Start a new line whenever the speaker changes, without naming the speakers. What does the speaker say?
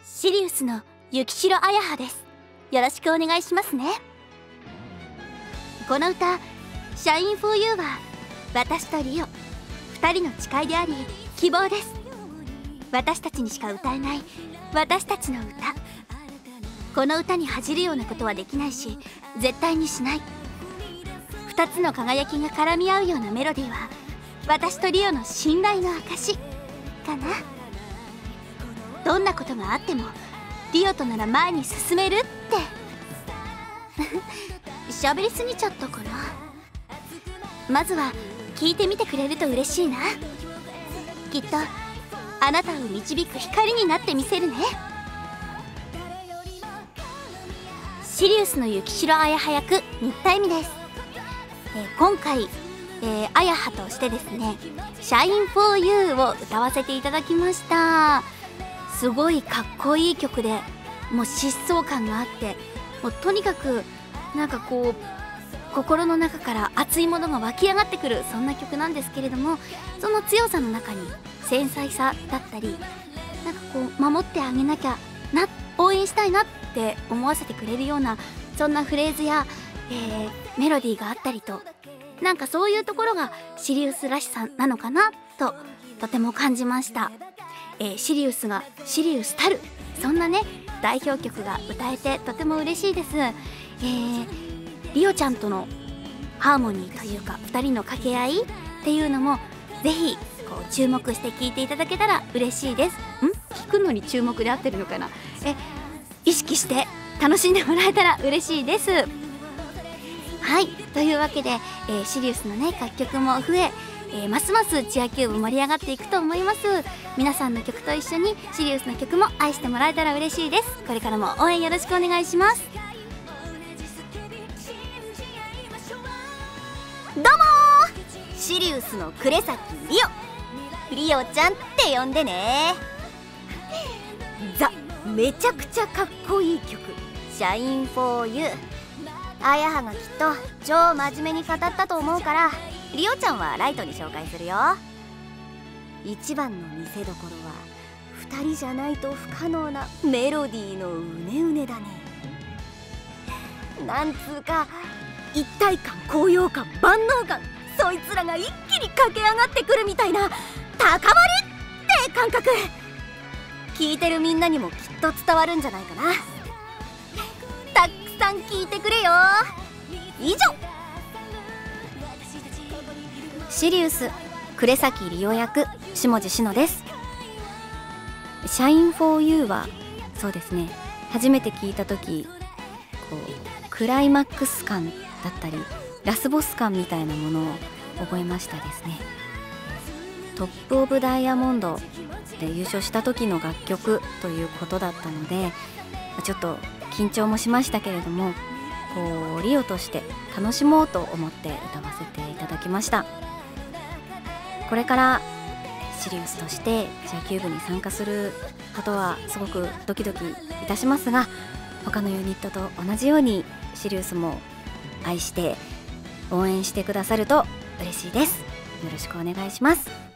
シリウスの雪城彩葉です。よろしくお願いしますね。この歌「シャインフォーユーは私とリオ2人の誓いであり希望です。私たちにしか歌えない私たちの歌。この歌に恥じるようなことはできないし絶対にしない。2つの輝きが絡み合うようなメロディーは私とリオの信頼の証かな。どんなことがあってもリオとなら前に進めるって喋りすぎちゃったかな。まずは聞いてみてくれると嬉しいな。きっとあなたを導く光になってみせるね。シリウスの雪城彩葉役新田恵美です。今回、彩葉としてですね「シャインフォーユーを歌わせていただきました。すごいかっこいい曲で、もう疾走感があって、もうとにかくなんかこう心の中から熱いものが湧き上がってくる、そんな曲なんですけれども、その強さの中に繊細さだったり、なんかこう守ってあげなきゃな、応援したいなって思わせてくれるような、そんなフレーズや、メロディーがあったりと、なんかそういうところがシリウスらしさなのかなととても感じました。シリウスがシリウスたる、そんなね代表曲が歌えてとても嬉しいです。リオちゃんとのハーモニーというか2人の掛け合いっていうのもぜひこう注目して聴いていただけたら嬉しいです。聞くのに注目で合ってるのかな。意識して楽しんでもらえたら嬉しいです。はい、というわけで、シリウスのね楽曲も増え、ますますチアキューブ盛り上がっていくと思います。皆さんの曲と一緒にシリウスの曲も愛してもらえたら嬉しいです。これからも応援よろしくお願いします。
どうもー、シリウスの呉崎リオちゃんって呼んでね。めちゃくちゃかっこいい曲「シャインフォーユー」。彩葉がきっと超真面目に語ったと思うから、リオちゃんはライトに紹介するよ。一番の見せどころは2人じゃないと不可能なメロディーのうねうねだね。なんつうか一体感、高揚感、万能感、そいつらが一気に駆け上がってくるみたいな高まりって感覚、聞いてるみんなにもきっと伝わるんじゃないかな。たくさん聞いてくれよ。以上、シリウス呉崎リオ役下地志乃です。シャインフォーユーはそうですね、初めて聞いた時こうクライマックス感だったりラスボス感みたいなものを覚えましたですね。トップオブダイヤモンドで優勝した時の楽曲ということだったので、ちょっと緊張もしましたけれども、こうリオとして楽しもうと思って歌わせていただきました。これからシリウスとしてチアキューブに参加することはすごくドキドキいたしますが、他のユニットと同じようにシリウスも愛して応援してくださると嬉しいです。よろしくお願いします。